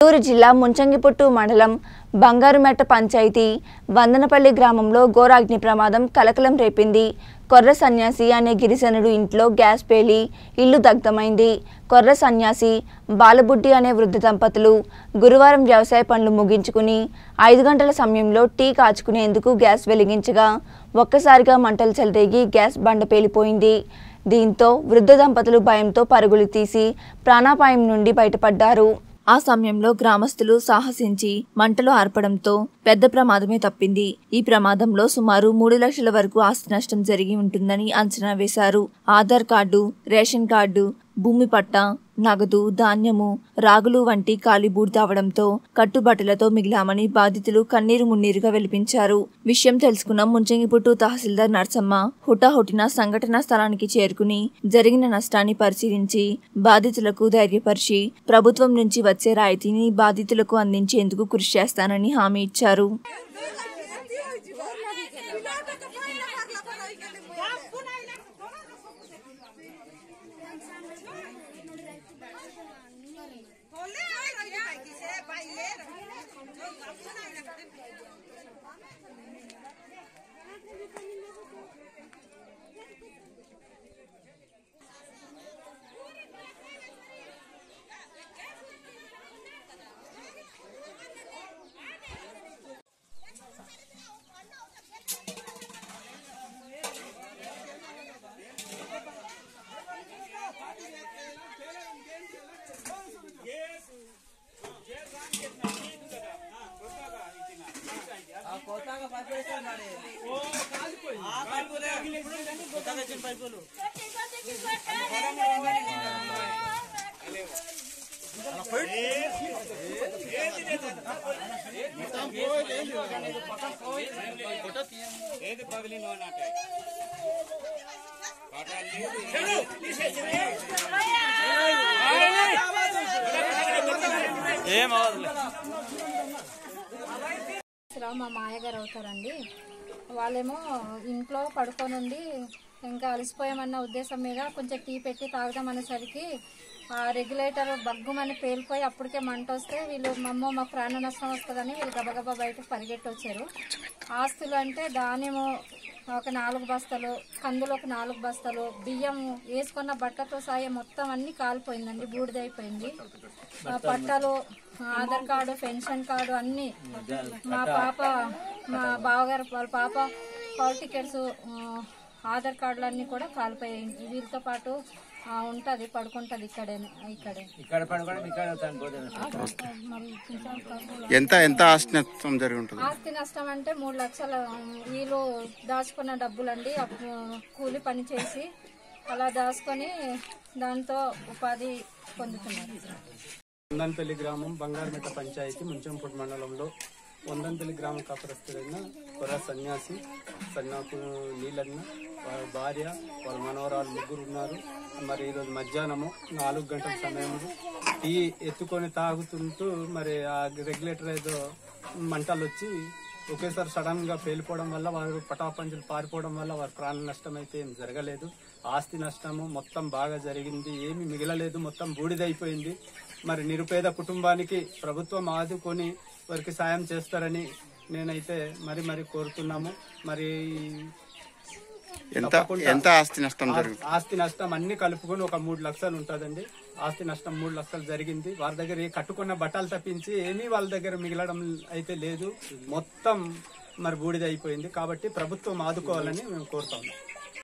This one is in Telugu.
చిత్తూరు జిల్లా ముంచంగిపుట్టు మండలం బంగారుమెట్ట పంచాయతీ వందనపల్లి గ్రామంలో ఘోరాగ్ని ప్రమాదం కలకలం రేపింది. కొర్ర సన్యాసి అనే గిరిజనుడు ఇంట్లో గ్యాస్ పేలి ఇల్లు దగ్ధమైంది. కొర్ర సన్యాసి బాలబుడ్డి అనే వృద్ధ దంపతులు గురువారం వ్యవసాయ పనులు ముగించుకుని 5 గంటల సమయంలో టీ కాచుకునేందుకు గ్యాస్ వెలిగించగా ఒక్కసారిగా మంటలు చెలరేగి గ్యాస్ బండ పేలిపోయింది. దీంతో వృద్ధ దంపతులు భయంతో పరుగులు తీసి ప్రాణాపాయం నుండి బయటపడ్డారు. ఆ సమయంలో గ్రామస్తులు సాహసించి మంటలు ఆర్పడంతో పెద్ద ప్రమాదమే తప్పింది. ఈ ప్రమాదంలో సుమారు 3 లక్షల వరకు ఆస్తి నష్టం జరిగి ఉంటుందని అంచనా వేశారు. ఆధార్ కార్డు, రేషన్ కార్డు, భూమి పట్టా, నగదు, ధాన్యము, రాగులు వంటి ఖాళీ బూడిదవడంతో కట్టుబట్టలతో మిగిలామని బాధితులు కన్నీరు మున్నీరుగా వెలిపించారు. విషయం తెలుసుకున్న ముంచంగిపుట్టు తహసీల్దార్ నర్సమ్మ హుటాహుటిన సంఘటనా స్థలానికి చేరుకుని జరిగిన నష్టాన్ని పరిశీలించి బాధితులకు ధైర్యపరిచి ప్రభుత్వం నుంచి వచ్చే రాయితీని బాధితులకు అందించేందుకు కృషి చేస్తానని హామీ ఇచ్చారు. మా మాయగారు అవుతారండి. వాళ్ళేమో ఇంట్లో పడుకొని ఉండి ఇంకా అలసిపోయామన్న ఉద్దేశం మీద కొంచెం టీ పెట్టి తాగుదామనేసరికి ఆ రెగ్యులేటర్ బగ్గుమని పేలిపోయి అప్పటికే మంట వస్తే వీళ్ళు మా ప్రాణ నష్టం వస్తుందని వీళ్ళు గబగబా బయటకు పరిగెట్టి వచ్చారు. ఆస్తులు అంటే ధాన్యము ఒక 4 బస్తాలు, కందులు ఒక 4 బస్తాలు, బియ్యం వేసుకున్న బట్టతో సాయం మొత్తం అన్ని కాలిపోయిందండి, బూడిదైపోయింది. పట్టాలు, ఆధార్ కార్డు, పెన్షన్ కార్డు అన్ని, మా బావగారు వాళ్ళ పాప హాల్ టికెట్స్, ఆధార్ కార్డులు అన్ని కూడా కాలిపోయాయి. వీళ్ళతో పాటు ఉంటది, పడుకుంటది ఇక్కడే. ఎంత ఆస్తి నష్టం జరిగి ఉంటుంది? ఆస్తి నష్టం అంటే 3 లక్షలు. వీళ్ళు దాచుకున్న డబ్బులండి, కూలి పని చేసి అలా దాచుకొని దాంతో ఉపాధి పొందుతున్నారు. వందనపల్లి గ్రామం బంగారుమెట్ట పంచాయతీ ముంచంగిపుట్టు మండలంలో వందనపల్లి గ్రామ కాపురస్తులైన కొర్ర సన్యాసి, సన్నాపు నీలన్న, వాళ్ళ భార్య, వాళ్ళ మనవరాలు 3 ఉన్నారు. మరి ఈరోజు మధ్యాహ్నము 4 గంటల సమయంలో టీ ఎత్తుకొని తాగుతుంటూ మరి ఆ రెగ్యులేటర్ ఏదో మంటలు వచ్చి ఒకేసారి సడన్ గా పేలిపోవడం వల్ల వారు పటాపంచులు పారిపోవడం వల్ల వారి ప్రాణ నష్టం అయితే ఏం జరగలేదు. ఆస్తి నష్టము మొత్తం బాగా జరిగింది, ఏమి మిగలలేదు, మొత్తం బూడిదైపోయింది. మరి నిరుపేద కుటుంబానికి ప్రభుత్వం ఆదుకొని వారికి సాయం చేస్తారని నేనైతే మరి కోరుతున్నాము. మరి ఎంత ఆస్తి నష్టం జరిగింది? ఆస్తి నష్టం అన్ని కలుపుకొని ఒక 3 లక్షలు ఉంటుందండి. ఆస్తి నష్టం 3 లక్షలు జరిగింది. వారి దగ్గర కట్టుకున్న బట్టలు తప్పించి ఏమీ వాళ్ళ దగ్గర మిగలడం అయితే లేదు, మొత్తం మరి బూడిద అయిపోయింది. కాబట్టి ప్రభుత్వం ఆదుకోవాలని మేము కోరుతాము.